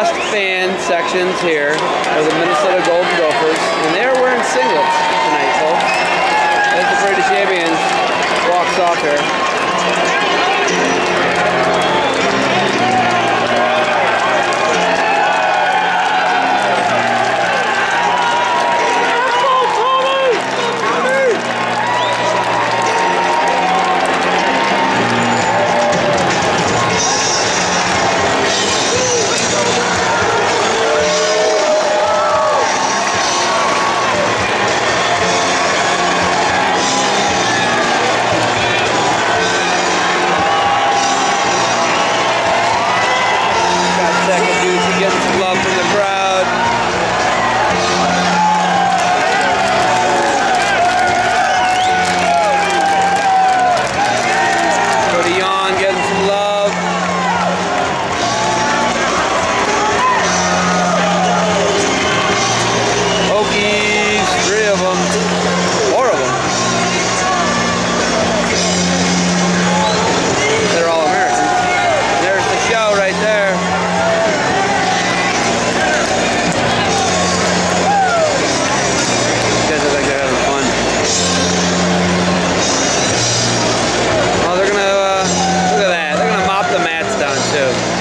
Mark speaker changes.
Speaker 1: last fan sections here are the Minnesota Golden Gophers, and they're wearing singlets tonight, folks. As the Brady Champions walks off here. Too.